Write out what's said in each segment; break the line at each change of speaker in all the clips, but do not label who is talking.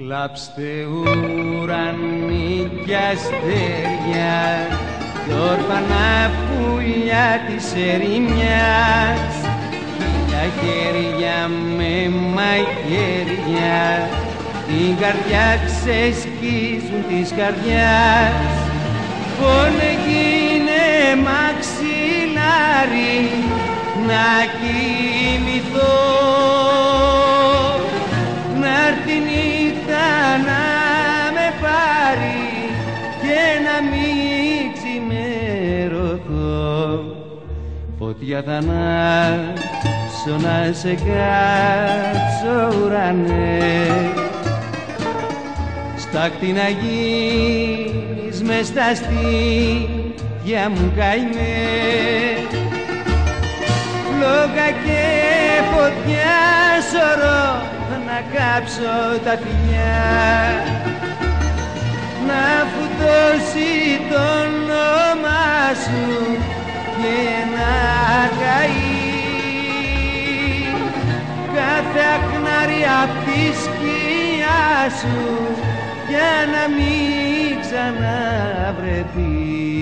Κλάψτε ουρανοί κι αστέρια κι όρφανα πουλιά της ερημιάς, χίλια χέρια με μαχαίρια την καρδιά ξεσκίζουν της καρδιάς. Πόνε γίνε μαξιλάρι να κοιμηθώ, να'ρθει νύχτα να με πάρει και να μην ξημερωθώ. Φωτιά θανάσω να σε κάψω ουρανέ, στάκτη να γίνεις μες στα στήθια μου καημέ. Φλόγα και φωτιά σωρό να κάψω τα φιλιά, να φουτώσει το όνομά σου και να καεί κάθε αχνάρι απ' τη σκιά σου για να μην ξαναβρεθεί.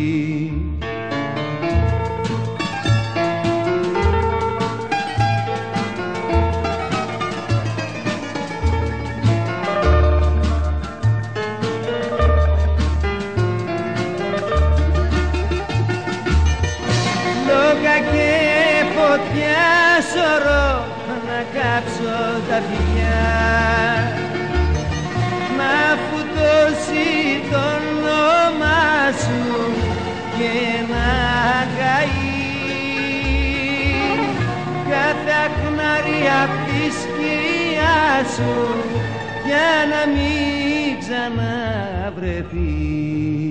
Και φωτιά σωρό να κάψω τα φιλιά, να φουτώσει το όνομά σου και να καεί κάθε αχνάρι απ' τη σκιά σου για να μην ξαναβρεθεί.